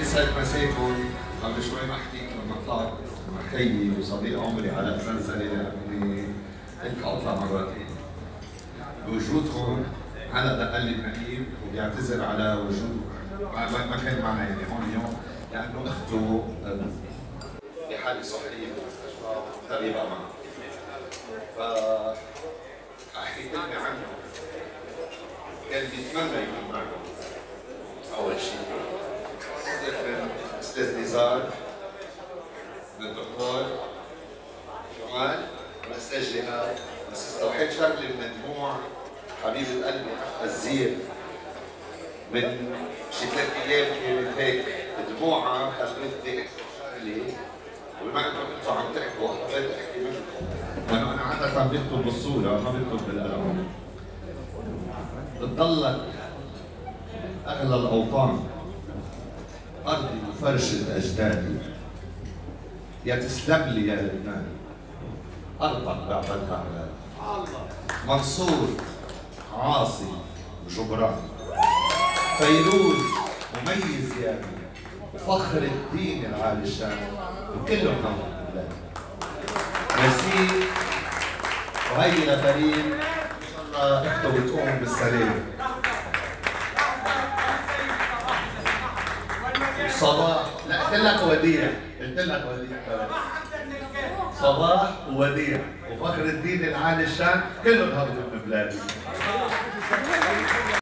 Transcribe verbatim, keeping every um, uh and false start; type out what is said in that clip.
يسعد مساكم. قبل شوي ما حكيت لما طلعت مع خيي وصديق عمري على زلزلة لأني قلت أطلع مرتين. بوجودكم هلا دق لي النقيب وبيعتذر على وجوده ما كان معنا يعني هون اليوم لأنه أخته بحالة صحية بالمستشفى طبيبة معه. فأحكي كلمة عنه. كان بيتمنى يكون معنا أول شيء. أستاذ نزار، الدكتور جمال، الأستاذ جهاد، بس استوحيت شغلة من دموع حبيبة قلبي الزير من شي ثلاث أيام كانت هيك دموعها خلتني أكتب شغلة وبما إنكم أنتم عم تحكوا حبيت أحكي منكم لأنه أنا عادة بكتب بالصورة ما بكتب بالقلم. بتضلك أغلى الأوطان أرضي وفرشة أجدادي، يا تسلم لي يا لبنان أرضك بعبدها على منصور عاصي وجبران، فيروز مميز يا وفخر الدين العالي الشان وكلهم نور البلاد. ميرسي وهي لفريق إن شاء الله أخته بتقوم بالسلام. صباح لا قلت لك وديع قلت لك وديع صباح ووديع وفخر الدين العالي الشان كلهم هربوا من بلادي.